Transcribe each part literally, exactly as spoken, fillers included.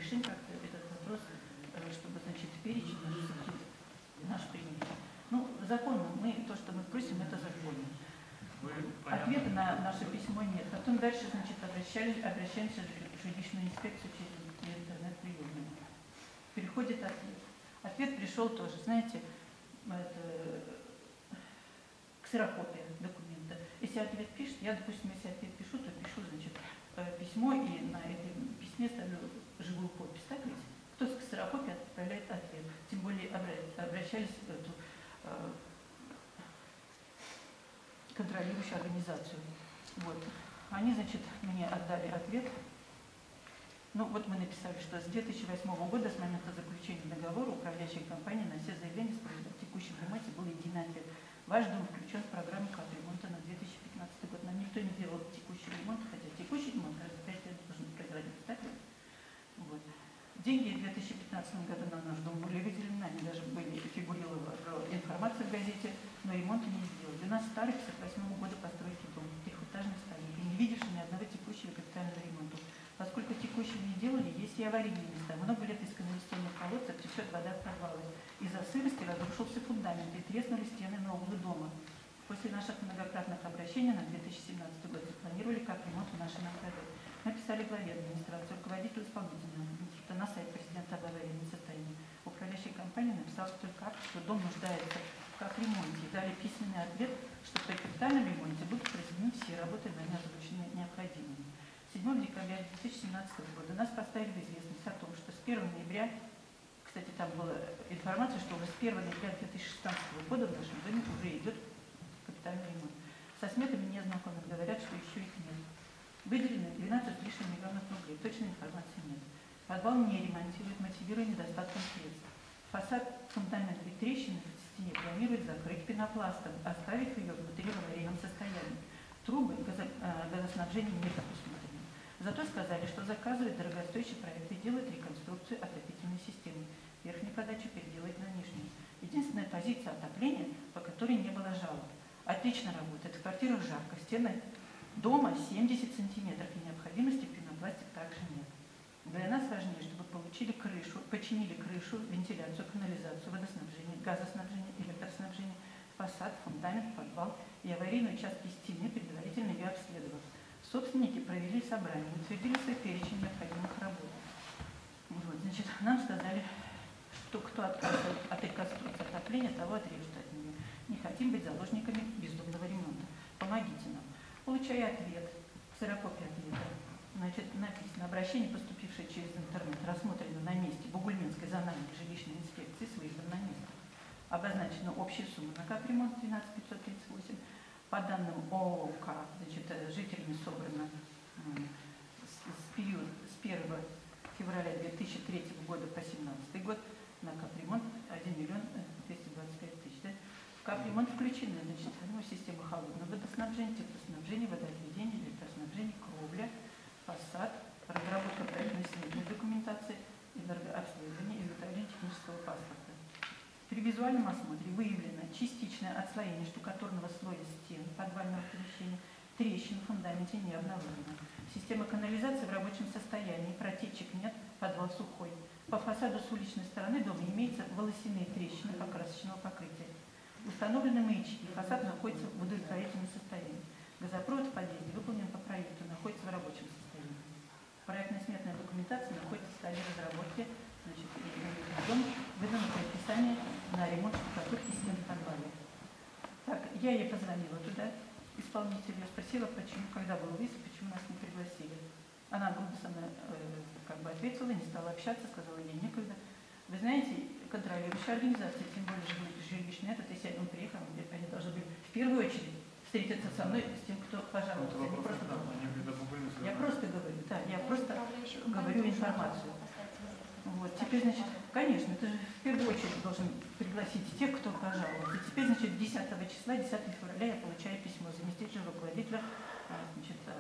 решим как-то этот вопрос, чтобы, значит, перечень наш принять. Ну, законно, мы, то, что мы просим, это законно. Ответа на наше письмо нет. Потом дальше, значит, обращались, обращаемся в жилищную инспекцию через интернет-приемную. Переходит ответ. Ответ пришел тоже, знаете, это, ксерокопия документа. Если ответ пишет, я, допустим, если ответ пишу, то пишу, значит, письмо и на этом письме ставлю живую подпись. Так ведь? Кто с ксерокопией отправляет ответ? Тем более обращались в эту э, контролирующую организацию. Вот. Они, значит, мне отдали ответ. Ну, вот мы написали, что с две тысячи восьмого года, с момента заключения договора, управляющей компании на все заявления с просьбой в текущем ремонте был единый ответ. Ваш дом включен в программу капремонта на две тысячи пятнадцатый год. Нам никто не делал текущий ремонт, хотя текущий ремонт раз в пять лет должен производиться. Так? Вот. Деньги в две тысячи пятнадцатом году на наш дом были выделены, они даже были фигурировала информация в газете, но ремонта не сделали. У нас старый пятьдесят восьмого года постройки дом, трехэтажный старик, не видевший ни одного текущего капитального ремонта. Поскольку текущего не делали, есть и аварийные места. Много лет из канализационных колодцев течет вода в подвалы. Из-за сырости разрушился фундамент и треснули стены нового дома. После наших многократных обращений на две тысячи семнадцатый год запланировали капремонт в нашем МКД. Написали главе администрации, руководителю исполнительного комитета на сайт президента об аварийном состоянии. Управляющая компания написала только акт, что дом нуждается в капремонте. И дали письменный ответ, что при капитальном ремонте будут произведены все работы, на озвученные необходимыми. седьмого декабря две тысячи семнадцатого года нас поставили в известность о том, что с первого ноября, кстати, там была информация, что уже с первого ноября две тысячи шестнадцатого года в нашем доме уже идет капитальный ремонт. Со сметами незнакомых говорят, что еще их нет. Выделено двенадцать с лишним миллионов рублей, точной информации нет. Подвал не ремонтирует, мотивируя недостатком средств. Фасад, фундамент и трещины в стене планирует закрыть пенопластом, оставив ее внутри в аварийном состоянии. Трубы газо, э, газоснабжения не предусмотрены. Зато сказали, что заказывают дорогостоящий проект и делают реконструкцию отопительной системы. Верхнюю подачу переделать на нижнюю. Единственная позиция отопления, по которой не было жалоб. Отлично работает. В квартирах жарко. Стены дома семьдесят сантиметров. И необходимости в пенопласте также нет. Для нас важнее, чтобы получили крышу, починили крышу, вентиляцию, канализацию, водоснабжение, газоснабжение, электроснабжение, фасад, фундамент, подвал и аварийные участки стены, предварительно ее обследовав. Собственники провели собрание, утвердили свой перечень необходимых работ. Вот, значит, нам сказали, что кто отказывает от реконструкции отопления, того отрежут от нее. Не хотим быть заложниками бездумного ремонта. Помогите нам. Получая ответ, ксерокопия ответа, значит, написано: обращение, поступившее через интернет, рассмотрено на месте Бугульминской зональной жилищной инспекции с выездом на место. Обозначена общая сумма на капремонт двенадцать тысяч пятьсот тридцать восемь. По данным ООК, значит, жителями собрано с, с период с первого февраля две тысячи третьего года по семнадцатый год на капремонт один миллион двести двадцать пять тысяч. Да? В капремонт включены, значит, ну, система холодного водоснабжения, теплоснабжения, водоотведения, электроснабжения, кровля, фасад, разработка проектно-сметной документации, энергообследование, изготовление технического паспорта. При визуальном осмотре выявлено частичное отслоение штукатурного слоя стен подвального помещения, трещин в фундаменте не обнаружено. Система канализации в рабочем состоянии, протечек нет, подвал сухой. По фасаду с уличной стороны дома имеются волосяные трещины покрасочного покрытия. Установлены маячки, фасад находится в удовлетворительном состоянии. Газопровод в подъезде выполнен по проекту, находится в рабочем состоянии. Проектно-сметная документация находится в стадии разработки. Значит, дом выдано предписание на ремонт штукатурки стен в подвале. Так, я ей позвонила туда, исполнителю, спросила, почему, когда был вызов, почему нас не пригласили. Она грубо со мной э, как бы ответила, не стала общаться, сказала, ей некогда. Вы знаете, контролирующая организация, тем более жилищный этот, если он приехал, они должны были в первую очередь встретиться со мной, с тем, кто пожалуйста. Ну, просто да, я просто говорю, да, я просто говорю информацию. Вот, теперь, значит, конечно, это же в первую очередь должен пригласить тех, кто пожалуется. И теперь, значит, десятого числа, десятого февраля я получаю письмо заместителя руководителя, значит, а,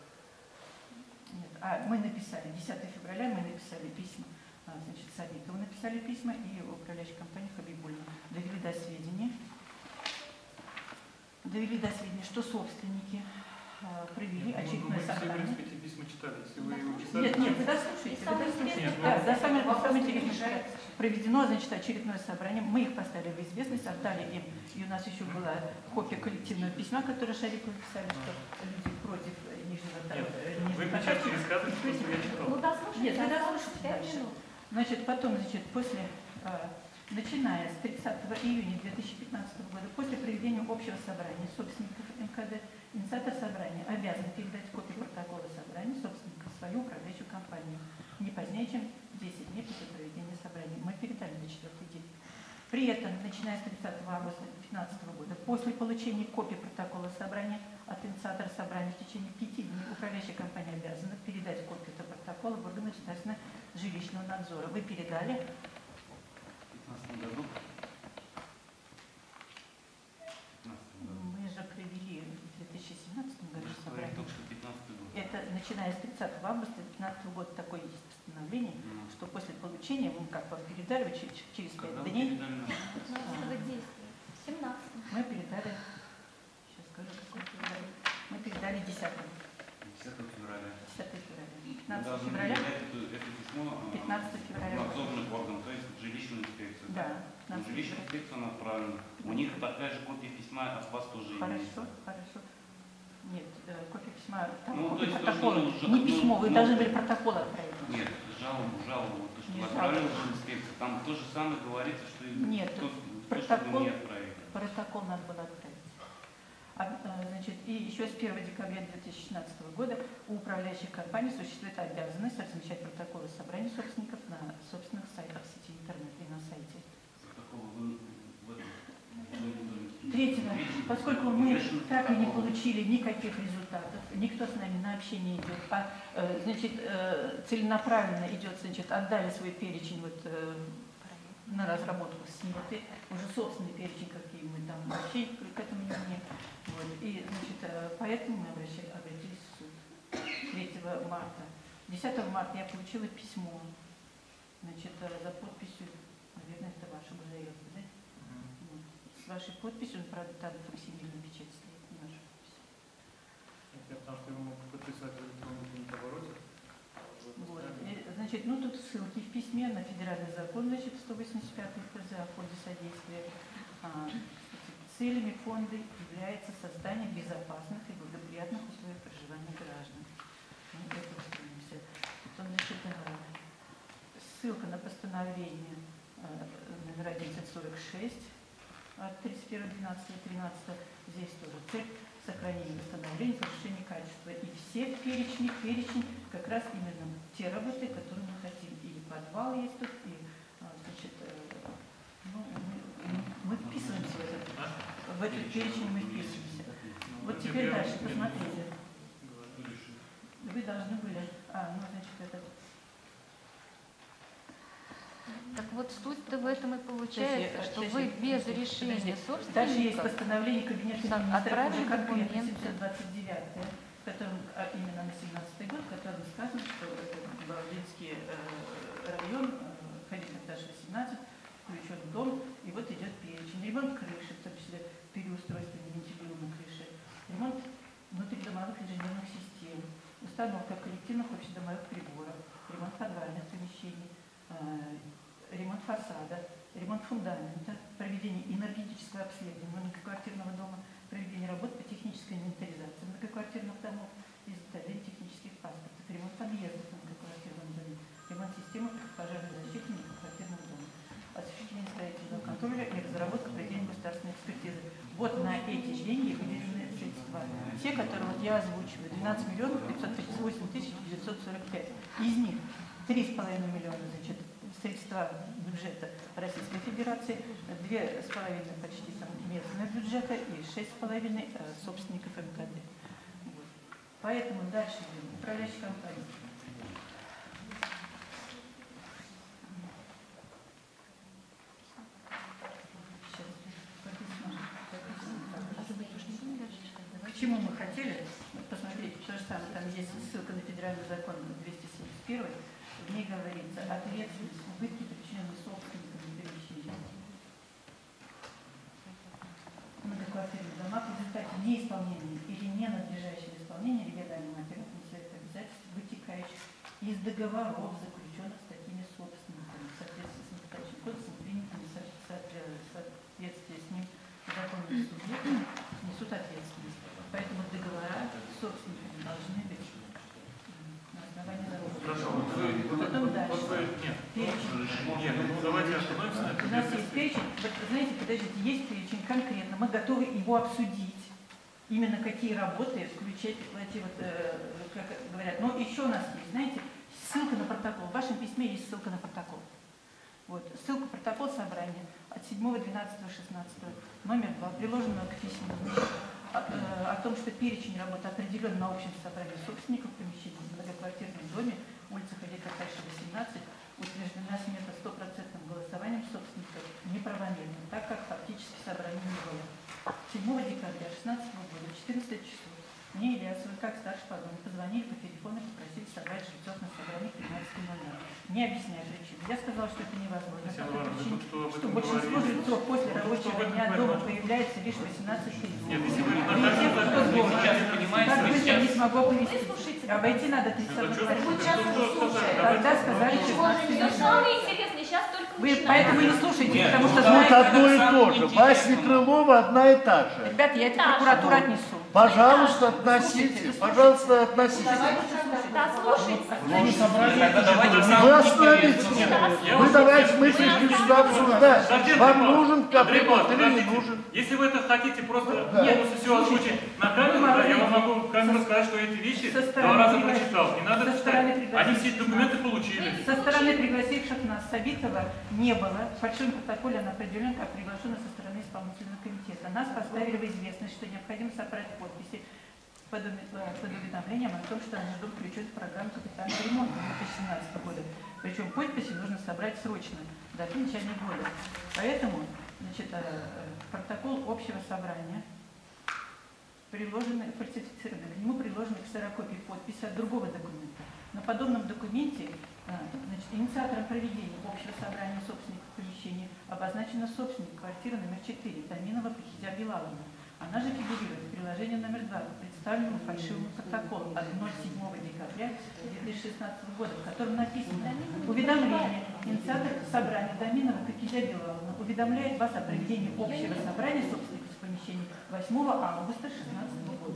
нет, а мы написали, десятого февраля мы написали письма, значит, Сабитову написали письма и управляющей компании Хабибульна. Довели до сведения, довели до сведения, что собственники провели очередное Мы все, в собрание. принципе, эти письма читали. Если вы его читали... Нет, нет, вы дослушайте, вы дослушайте. Да, за самое, самое интересное, проведено, значит, очередное собрание. Мы их поставили в известность, отдали им. И у нас еще была копия коллективного письма, которое Шариповы писали, что люди против Нижнего Тагила. Вы печатки рассказываете, просто я читал. Ну, дослушайте, Нет, вы дослушайте дальше. минут. Значит, потом, значит, после, э, начиная с тридцатого июня две тысячи пятнадцатого года, после проведения общего собрания собственников эм ка дэ, инициатор собрания обязан передать копию протокола собрания собственников в свою управляющую компанию не позднее, чем десять дней после проведения собрания. Мы передали на четвертый день. При этом, начиная с тридцатого августа две тысячи пятнадцатого года, после получения копии протокола собрания от инициатора собрания в течение пяти дней управляющая компания обязана передать копию этого протокола в органы государственного жилищного надзора. Вы передали? В пятнадцатом году? Мы же провели в две тысячи семнадцатом году Вы же собрание. говорили только что пятнадцатый год. Это начиная с тридцатого августа две тысячи пятнадцатого года такое есть постановление, Ну, что после получения, мы как вам передали, вы через, через когда пять вы дней передали нам? пятнадцатого действия. семнадцатого. мы передали, сейчас скажу, какой передали, мы передали десятого, десятого февраля. десятого февраля. Мы пятнадцатого должны февраля, передать это, это письмо э, пятнадцатого февраля. в надзорный орган, то есть в жилищную инспекцию. Да, В жилищную инспекцию направлено. У них такая же копия письма от вас тоже хорошо, имеется. хорошо. Нет, э, копия письма, там Ну, то копия есть то, протокола, что уже- не ну, письмо, вы ну, должны были протокол отправить. Нет, жалобу, жалобу, то, что Не вы отправили в инспекцию, там то же самое говорится, что и Нет, то, то, что вы протокол- мне отправили. Протокол надо было отправить. А, э, значит, и еще с первого декабря две тысячи шестнадцатого года у управляющих компаний существует обязанность размещать протоколы собраний собственников на собственных сайтах сети интернет и на сайте. Протокол вы в этом- Третьего, поскольку мы так и не получили никаких результатов, никто с нами на общение идет, а э, значит, э, целенаправленно идет, значит, отдали свой перечень вот, э, на разработку СНИТы, уже собственный перечень, какие мы там вообще к этому не имеем. Вот. И, значит, э, поэтому мы обращали, обратились в суд третьего марта. десятого марта я получила письмо, значит, э, за подписью, наверное, это ваша заявка, да? Вот. С вашей подписью, он, правда, там факсимильная печать стоит, не наша подпись. Я потому что его мог подписать в электронном обороте. Вот. И, значит, ну тут ссылки в письме на федеральный закон, значит, сто восемьдесят пятый эф зэ о фонде содействия. А, целями фонда является создание безопасных и благоприятных условий проживания граждан. Мы к этому стремимся. Потом, значит, ссылка на постановление номер одиннадцать сорок шесть от тридцать первого двенадцатого тринадцатого. Здесь тоже цель сохранения восстановления, повышения качества. И все перечни, перечень как раз именно те работы, которые мы хотим. И подвал есть тут, и, значит, ну, мы, мы вписываемся в этот, в этот перечень, мы вписываемся. Вот теперь дальше, посмотрите. Вы должны были, а, ну, значит, этот... Так вот суть-то в этом и получается, Подожди, что подожди, вы без подожди, решения подожди. Дальше есть собственника постановление Кабинета Сам министров отправили уже конкретно документы. семьсот двадцать девятое, в котором а, именно на семнадцатый год, в котором сказано, что Бородинский э, район, э, ходить этаж восемнадцать, включен дом, и вот идет перечень. Ремонт крыши, в том числе переустройство невентилируемой крыши, ремонт внутридомовых инженерных систем, установка коллективных общедомовых приборов, ремонт подвальных помещений, э, ремонт фасада, ремонт фундамента, проведение энергетического обследования многоквартирного дома, проведение работ по технической инвентаризации многоквартирных домов, изготовление технических паспортов, ремонт подъездов в многоквартирном доме, ремонт системы пожарной защиты многоквартирного дома, осуществление строительного контроля и разработка проведения государственной экспертизы. Вот на эти деньги выделены средства. Те, которые вот я озвучиваю, двенадцать миллионов пятьсот тридцать восемь тысяч девятьсот сорок пять. Из них три с половиной миллиона, значит, средства бюджета Российской Федерации, две с половиной почти там местного бюджета и шесть с половиной собственников эм ка дэ. Вот. Поэтому дальше идем. Управляющая компания. К чему мы хотели посмотреть? То же самое, там есть ссылка на федеральный закон двести семьдесят один. В ней говорится ответственность, убытки, причиненные собственниками помещения. Многоквартирных домах в результате неисполнения или ненадлежащего исполнения из договоров, заключенных с такими собственниками, в соответствии с Настоящим кодексом, принятыми в соответствии с ним законными субъектами, несут ответственность. Поэтому договора с собственниками должны быть на основании договора. Хорошо, вот вы, вот, Потом вот, дальше. вот вы, нет, Перечень. нет, ну, давайте остановимся на этом. У нас есть перечень, вот, знаете, подождите, есть перечень конкретно, мы готовы его обсудить. Именно какие работы включать, эти вот, э, как говорят. Но еще у нас есть, знаете, ссылка на протокол. В вашем письме есть ссылка на протокол. Вот, ссылка протокол собрания от седьмого двенадцатого шестнадцатого, номер два, приложенного к письму, о, э, о том, что перечень работ определен на общем собрании собственников помещений в многоквартирном доме, улица Ходяка Тайши, восемнадцать, утверждена смета стопроцентным голосованием собственников неправомерно, так как фактически собрания не было. седьмого декабря шестнадцатого года, четырнадцать часов, мне Ильясовы, как старший по дому, позвонили по телефону и попросили собрать жильцов на собрании пятнадцатого ноль-ноль. Не объясняя причин. Я сказала, что это невозможно. Татьяна По той Ивановна, причине, вы тут что об что этом большинство говорили? жильцов после Вы тут рабочего что об этом дня говорили? дома появляется лишь в восемнадцать тридцать. Нет, если вы И на те, кто даче, дома, сейчас понимаете, так вы быстро сейчас- не смогу оповестить. Выслушайте. Обойти надо тридцать Это что, квартиру. что, что, что сказали? Когда Давайте- сказали Все шестнадцать. самое интересное, сейчас только Вы начинаем. поэтому не слушайте, Нет, потому ну что да, Тут знаете, одно и самое то же. интересное. Басня Крылова одна и та же. ребят, я это в Этаж. прокуратуру отнесу. Пожалуйста, относите. Пожалуйста, относите. Да, слушайте. Тогда давайте Вы самое остановитесь. интересное. Вы давайте мы пришли сюда обсуждать. Сардин Вам Иван, нужен Андрей капремонт Иванович, или не подождите. нужен? Если вы это хотите просто Нет, полностью все озвучить на камеру, да, я вам могу в камеру сказать, что эти вещи Со два стороны раза пригласить. прочитал. Не надо Со читать. стороны Они пригласить. все эти документы получили. Со стороны пригласивших нас Сабитова не было. В фальшивом протоколе она определена как приглашена со стороны исполнительного комитета. Нас поставили в известность, что необходимо собрать подписи под, уме- под уведомлением о том, что они ждут включить в программу капитального ремонта две тысячи семнадцатого года. Причем подписи нужно собрать срочно, до окончания года. Поэтому, значит, э, протокол общего собрания приложены, фальсифицированы, к нему приложены ксерокопии подписи от другого документа. На подобном документе а, значит, инициатором проведения общего собрания собственников помещений обозначена собственник квартиры номер четыре Таминова Пахидя Билаловна. Она же фигурирует в приложении номер два к представленному фальшивому протоколу от седьмого декабря две тысячи шестнадцатого года, в котором написано: уведомление инициатор собрания Таминова Пахидя Билаловна уведомляет вас о проведении общего собрания собственников помещений восьмого августа две тысячи шестнадцатого года.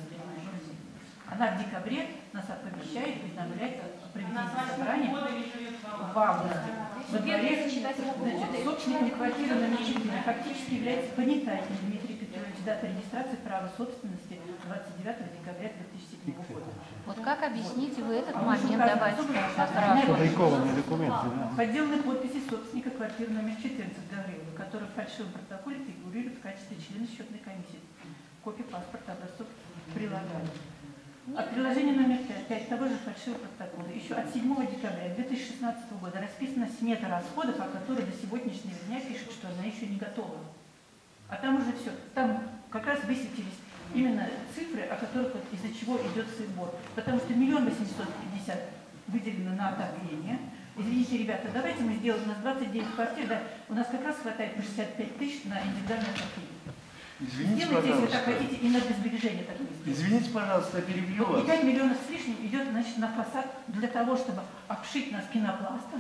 Она в декабре нас оповещает, уведомляет о проведении собрания в августе. Во дворе, значит, собственником квартиры номер четыре фактически является Понятайкин Дмитрий Петрович, дата регистрации права собственности двадцать девятого декабря две тысячи седьмого года. Вот как объясните вы этот А он еще момент? указан Давайте собственником. сразу. Фабрикованные документы. Подделанные подписи собственника квартиры номер четырнадцать Гаврилова, который в фальшивом протоколе фигурирует в качестве члена счетной комиссии. Копии паспорта образцов прилагали. От приложения номер пять того же фальшивого протокола еще от седьмого декабря две тысячи шестнадцатого года расписана смета расходов, о которой до сегодняшнего дня пишут, что она еще не готова. А там уже все. Там как раз высветились именно цифры, о которых вот из-за чего идет сбор. Потому что миллион восемьсот пятьдесят выделено на отопление. Извините, ребята, давайте мы сделаем, у нас двадцать девять квартир, да, у нас как раз хватает по шестьдесят пять тысяч на индивидуальное отопление. Извините, Сделайте, если так пожалуйста. хотите, и на безбережение так сделайте. Извините, пожалуйста, я перебью И вас. пять миллионов с лишним идет, значит, на фасад для того, чтобы обшить нас пенопластом.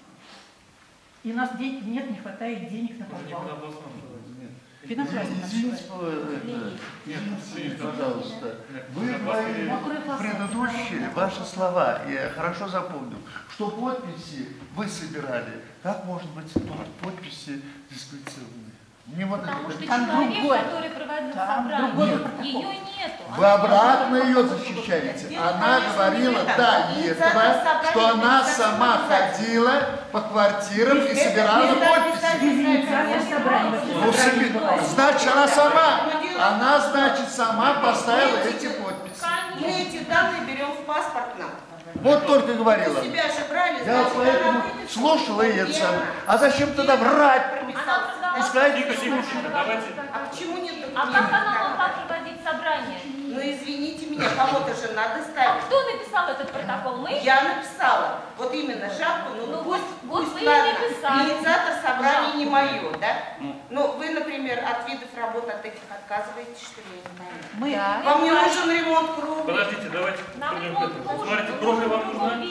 И у нас денег нет, не хватает денег на Уже не подвал. пенопластом. Пенопласт. Извините, э, извините, пожалуйста. Вы говорили предыдущие ваши слова, я хорошо запомнил, что подписи вы собирали. Как может быть подписи дисквалифицированы? Мне вот Потому это- что Там человек, другое. который проводил Там собрание, другой протокол. ее нету. Вы обратно ее защищаете. Она говорила до этого, что она сама ходила по квартирам и собирала подписи. Без инициации собрания. Ну, Собрание себе- бывает. значит, она сама, она, значит, сама поставила эти подписи. Мы эти данные берем в паспортном. Вот только У говорила. себя же брали, Я значит, поэтому она выписала. слушала и это самое. А зачем тогда врать? Она И сказала, сказать, Тихо, тихо, тихо, давайте. А почему нет а как она документов? могла проводить собрание? Ну извините меня, кого-то же надо А ставить. кто написал этот протокол? Мы? Я написала, вот именно шапку, ну, Ну, пусть, вот- вот пусть вы и ладно, написали. инициатор собрания не мое, да? Ну. Ну, вы, например, от видов работ от этих отказываетесь, что ли, я не знаю. Мы Да. Вам не нужен ремонт круга. Подождите, давайте. Нам пойдем к ремонт этому. нужен, Смотрите, нужен кровля в вам другом нужна? виде.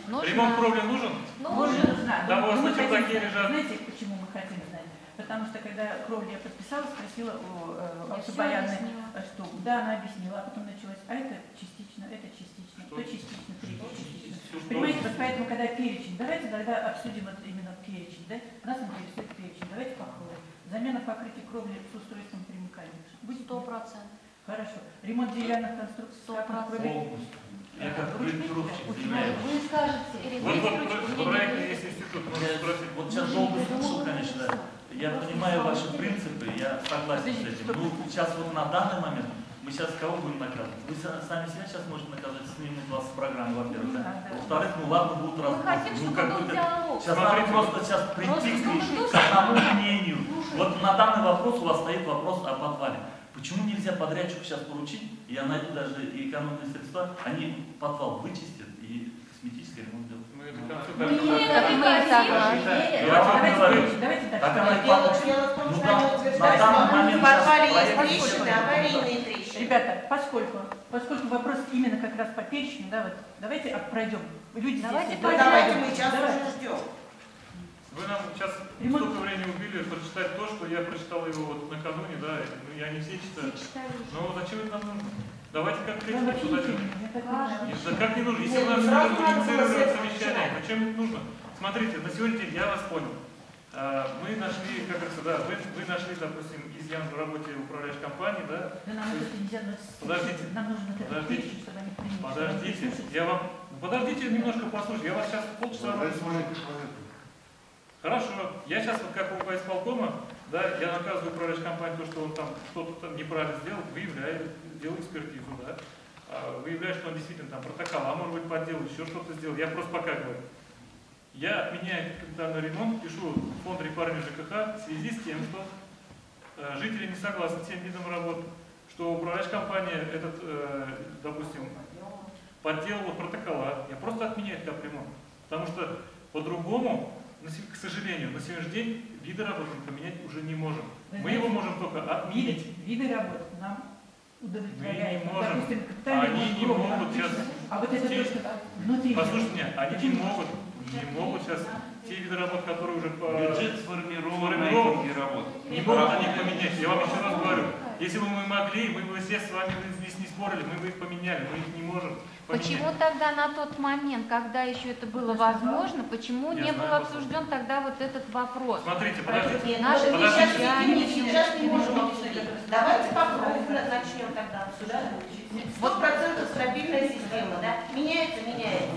Нужно. Ремонт кровли нужен? Можно Нужно. знать. Там у вас Мы на хотим чердаке знать. лежат. Знаете, почему мы хотим знать? Потому что когда кровлю я подписала, спросила у э, Я Алсы всё Баянны, объяснила. э, что да, она объяснила, а потом началось, а это частично, это частично, Что? то частично, третье частично. Всё, что? Понимаете, вот поэтому, когда перечень, давайте тогда обсудим вот именно перечень, да? Нас интересует перечень, давайте попробуем. Замена покрытия кровли с устройством примыкания. Будет? Сто процентов. Хорошо. Ремонт деревянных конструкций с Сто крапом процентов. крови. Я как проектировщик Очень заявляю. Вы скажете. Вот, вот в проекте есть институт, можно Я спросить. вот сейчас долго слушал, конечно. Я понимаю ваши принципы, я согласен с этим. Ну, сейчас вот на данный момент мы сейчас кого будем наказывать? Вы са- сами себя сейчас можете наказать, снимут вас с программы, во-первых, да? Во-вторых, ну ладно, будут Мы разборки. хотим, Ну, чтобы как был бы, диалог. сейчас Смотрите, надо просто сейчас прийти просто к, к одному мнению. Вот на данный вопрос у вас стоит вопрос о подвале. Почему нельзя подрядчику сейчас поручить, я найду даже и экономные средства, они подвал вычистят и косметический ремонт делают. Мы до конца Ну, так- нет, это мы согласны. Я вам Давайте, говорю. давайте так. Так она и Дело, подумает. дело в том, Ну, что там, они на утверждают, данный что момент в подвале сейчас есть проект трещины, еще- аварийные трещины. Ребята, поскольку, поскольку вопрос именно как раз по перечню, да, вот давайте а, пройдем. Люди Давайте здесь. Ну, есть. давайте мы сейчас Давай. уже ждем. Вы нам сейчас Ремонт. столько времени убили прочитать то, что я прочитал его вот накануне, да, ну, я не все читаю. Но зачем это нам нужно? Давайте как Да, критику вообще ничего дадим. не- я так не знаю. Нет, да как не нужно? Если Нет, у нас ну, уже сразу надо было с инициировали этого совещание, начинать. зачем это нужно? Смотрите, на сегодняшний день я вас понял. А, Мы нашли, как говорится, да, вы, вы нашли, допустим, изъян в работе управляющей компании, да? Да нам это нельзя, но с- Подождите. нам нужно этот Подождите. перечень, чтобы они приняли. чтобы они Подождите, прислушались. я вам... ну, Подождите немножко послушайте, я вас сейчас полчаса... Хорошо, я сейчас вот как у исполкома, да, я наказываю управляющую компанию, то, что он там что-то там неправильно сделал, выявляю, делаю экспертизу, да, А, выявляю, что он действительно там протокола, может быть, подделал, еще что-то сделал. Я просто пока говорю. Я отменяю капитальный ремонт, пишу в фонд реформы ЖКХ в связи с тем, что э, жители не согласны с тем видом работы, что управляющая компания этот, э, допустим, подделала протокола. Я просто отменяю капремонт, потому что по-другому, на се- к сожалению, на сегодняшний день виды работы мы поменять уже не можем. Вы Мы знаете, его можем только отменить. Виды, виды работ нам удовлетворяют. Мы не можем. Допустим, капитальный Они ремонт не кровли могут отлично. сейчас А вот это те- то, что внутри. Послушайте меня, они не могут, не могут сейчас те виды работ, которые уже по... Бюджет сформирован на Сформирован. эти виды работ. Не могут они поменять. Я вам еще раз говорю. Если бы мы могли, мы бы все с вами здесь не спорили, мы бы их поменяли, мы их не можем поменять. Почему тогда на тот момент, когда еще это было возможно, почему Я не знаю, был вопрос. обсужден тогда вот этот вопрос? Смотрите, подождите. Нет, Наши вот мы подождите. сейчас, не, сейчас не можем обсудить. Давайте попробуем, начнем тогда обсуждать. Сто процентов стабильная система, да? Меняется, меняется.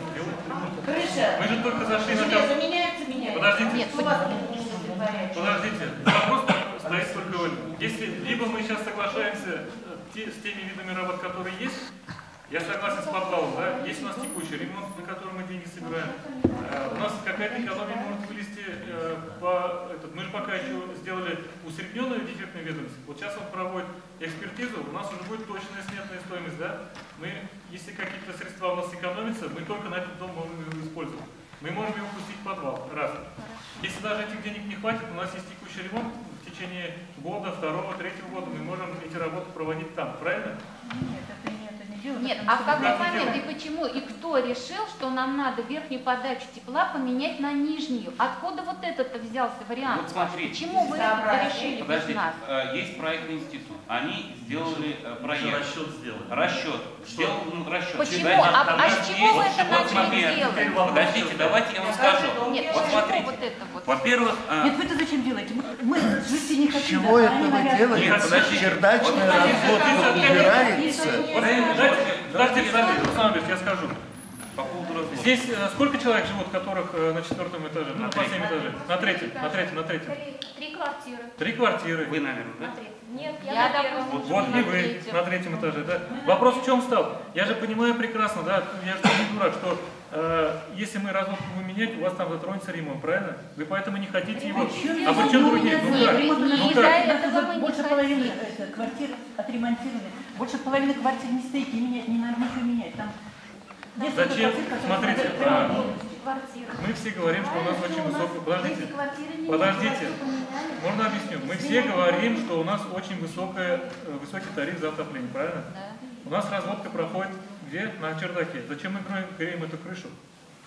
Крыша, Мы же только зашли на... железо меняется, меняется. Подождите. Нет, Что у вас не удовлетворяет? Подождите, вопрос стоит только вот. Если либо мы сейчас соглашаемся э, те- с теми видами работ, которые есть, я согласен с подвалом, да, есть у нас текущий ремонт, на который мы деньги собираем. Э, у нас какая-то экономия может вылезти э, по... Этот, мы же пока еще сделали усредненную дефектную ведомость. Вот сейчас он проводит экспертизу, у нас уже будет точная сметная стоимость, да. Мы, если какие-то средства у нас экономятся, мы только на этот дом можем его использовать. Мы можем его пустить в подвал, раз. Если даже этих денег не хватит, у нас есть текущий ремонт, в течение года, второго, третьего года мы можем эти работы проводить там, правильно? Нет, это не, это не дело. Нет, потому а в что- какой Как вы момент и делаете? почему, и кто решил, что нам надо верхнюю подачу тепла поменять на нижнюю? Откуда вот этот взялся вариант? Вот смотрите. Почему вы это Сообразили. решили без Подождите, нас? э, есть проектный институт. Они сделали э, Уже проект. расчет сделали. Расчет. Сделал ну, расчет. Почему? Дальше А, там а есть- с чего вы вот- это вот смотри, начали делать? теперь вопрос. Подождите, давайте я вам На каждый скажу. дом Нет, делаем. Вот с чего смотрите. вот это вот? Во-первых, э, Нет, вы-то зачем делаете? Мы, мы жить не С хотим. чего да, это они вы навязывают. делаете? Нет, подождите. Чердачная Вот работа подождите. убирается. Вот, дайте, подождите, подождите, Александр Ильич, я скажу. по поводу развода. Здесь э, сколько человек живут, которых э, на четвертом этаже? Ну, На на последнем этаже. На третьем, на третьем, на третьем. Три, три квартиры. Три квартиры. Вы, наверное, да? На третьем. Нет, я, Я, на первом. допустим, Вот на и вы третьем. на третьем этаже, да? Вопрос в чем стал? Я же понимаю прекрасно, да, я же не дурак, что э, если мы разводку будем менять, у вас там затронется ремонт, правильно? Вы поэтому не хотите его. Причем А при чем другие? Ну Нет, как? нет, Ну из-за как? этого мы не Больше хотим. половины это, квартир отремонтированы. Больше половины квартир не стейки менять, не надо ничего менять. Там несколько Зачем? квартир, которые Смотрите, надо а, прямо полностью. Квартиры. Мы все говорим, что у нас очень высокая... Подождите, Эти квартиры не подождите. поменяли. Можно объясню? Мы все говорим, что у нас очень высокая, э, высокий тариф за отопление, правильно? Да. У нас разводка проходит где? На чердаке. Зачем мы греем, греем эту крышу?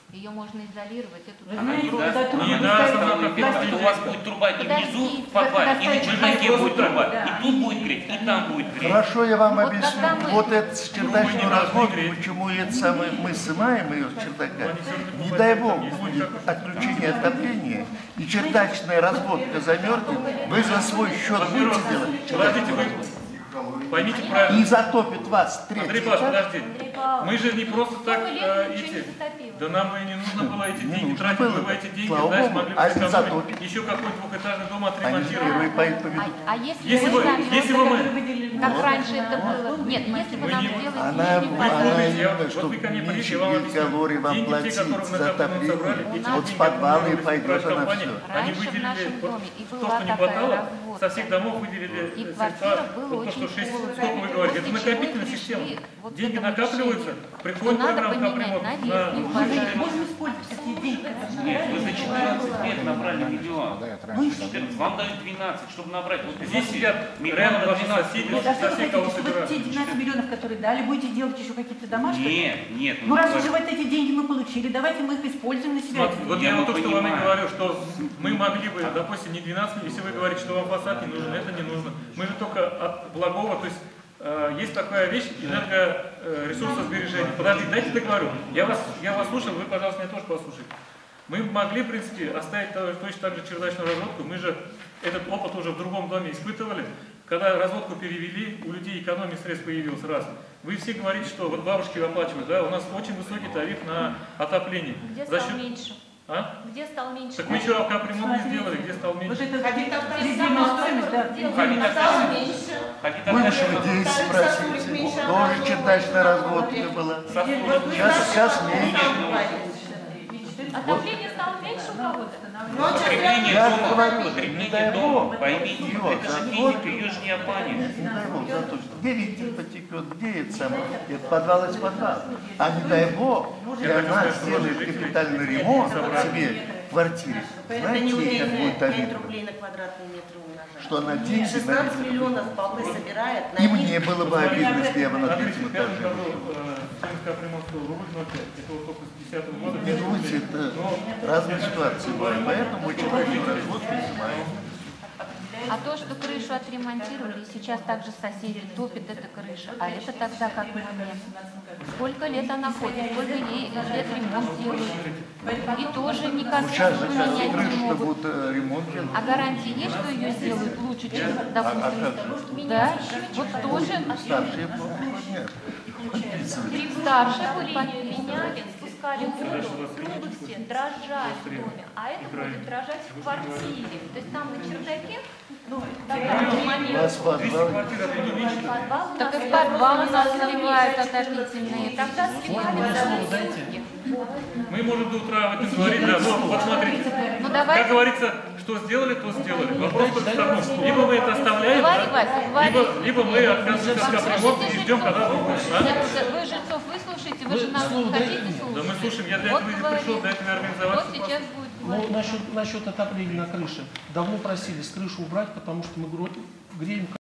Ее можно изолировать. Эту Вы трубу. знаете, не когда даст- трубы не ставят даст она пластиковые, пластик. У вас будет труба и Подождите, внизу в когда подвале, и на ставите чердаке пластик, будет труба. да. И тут будет греть, и там будет греть. Хорошо, я вам Вот объясню. когда мы- Вот этот чердачную Трубы не разводку, должны греть. почему это самое, мы снимаем ее с чердака. Они всё равно Не по дай пакетам бог, есть. будет отключение отопления, и чердачная разводка замерзнет, вы за свой счет Во-первых, будете делать подождите, вы поймите и правильно. затопит вас Андрей третий Павлович, этаж. подожди. Андрей Павлович, Мы же не просто так сколько лет э, ничего не эти... затопило? Да нам и не нужно было эти Не деньги нужно тратить, было. мы бы эти деньги, Слава знаешь, Богу. могли бы А если сэкономить, затопит? еще какой двухэтажный дом Они отремонтировать. первые пойдут. А, а если, Если мы бы- сами, если бы мы- как раньше это было? Нет, если бы Мы нам не- сделать Она, нижний она подвал, помните, я- именно, вот чтобы вы ко мне меньше пришли, я вам объясню. калорий вам Деньги те, платить которые на за Капитан собрали, отопление. эти Вот с деньги подвала и отправились в пойдет она компанию. все. Они Раньше в выделили нашем вот доме и то, была что не такая хватало, разводка. со всех домов выделили И э, квартира средства. была Вот то, очень что шесть, холодно. сколько вы говорите, это После накопительная чего система. пришли вот к Деньги этому накапливаются, решению, приходит что надо программа поменять капремонт на на верхний Мы подвал. можем использовать такие деньги. Нет, вы за четырнадцать лет набрали миллион. четырнадцать, вам дают двенадцать, чтобы набрать. Вот Здесь сидят миллион рядом до ваши двенадцати. соседи, Нет, а что со вы всех, хотите, кого что вы собирают. те двенадцать миллионов, которые дали, будете делать еще какие-то дома, что ли? Нет, нет. Ну раз мы уже вот эти деньги мы получили, давайте мы их используем на себя. Смотри, вот Я я вот не то, что вам и понимаю. говорю, что мы могли бы, допустим, не двенадцать, если вы говорите, что вам фасад не нужен, это не нужно. Мы же только от благого, то есть э, есть такая вещь, энергоресурсосбережение. Подождите, дайте договорю. Я вас, я вас слушал, вы, пожалуйста, меня тоже послушайте. Мы могли, в принципе, оставить то- точно так же чердачную разводку. Мы же этот опыт уже в другом доме испытывали. Когда разводку перевели, у людей экономия средств появилась, раз. Вы все говорите, что вот бабушки оплачивают, да, у нас очень высокий тариф на отопление. Где За стал счет- меньше? А? Где стал меньше? Так мы еще капремонт не сделали, где стал Вот меньше. это Ходить там предельная стоимость, да. Ходить Стало там- меньше. Ходить Бывших там- здесь Тариф спросите, сосулек меньше, тоже образовывания. чердачная разводка была. Сейчас, сейчас меньше. Отопление стало меньше у кого-то? Ну, а что Потребление Я дома, говорю, не потребление дай дома, бог, поймите, ее это же затопит. физика, ее же не обманешь. Не дай бог, зато что. Где ветер потекет, где это самое? Это подвал из подвала. А не дай бог, и она сделает капитальный ремонт себе в квартире. Это Знаете, не как удельное, будет пять обидно? рублей на квадратный метр умножать. Что она деньги на шестнадцать ветер. миллионов бабы собирает, на И них мне было бы обидно, если я бы на Смотрите, третьем я вам этаже скажу, жил. э, стоимость капремонтского рубль ноль пять, это вот только с десятого года. Не думайте, это разные ситуации бывают. Поэтому мы чердачную разводку снимаем. А то, что крышу отремонтировали, и сейчас также соседи топят эта крыша, а это тогда как момент. Сколько лет она ходит, сколько ей лет ремонт делают. И тоже никак Ну, сейчас же поменять не крышу могут. будут э, ремонт делать. А гарантии есть, что ее сделают лучше, чем, А, а допустим, как же? да? Вот тоже Старшие плохо нет. три старших Были, подписывают. меняли, спускали воду, трубы все дрожать в доме, а это будет дрожать в квартире. То есть там на чердаке, ну, тогда момент, Вас подвал. подвал у Так нас и в подвал у нас было заливают меньше. отопительные. Тогда сливали сутки. Мы можем до утра об этом говорить, да, но вот смотрите. Ну Как давайте, говорится, что сделали, то сделали. Вопрос только в одном. Либо мы это оставляем, Говори, да, Вася, говори. либо, либо мы отказываемся от капремонта и ждем, когда вы будете. А? Нет, вы жильцов выслушайте, вы же нас не хотите Да мы слушать. слушаем, я для Вот этого и говори. пришел, для этого и организовать. Вот сейчас будет Ну, говорить. насчет, насчет отопления на крыше. Давно просили с крыши убрать, потому что мы гро- греем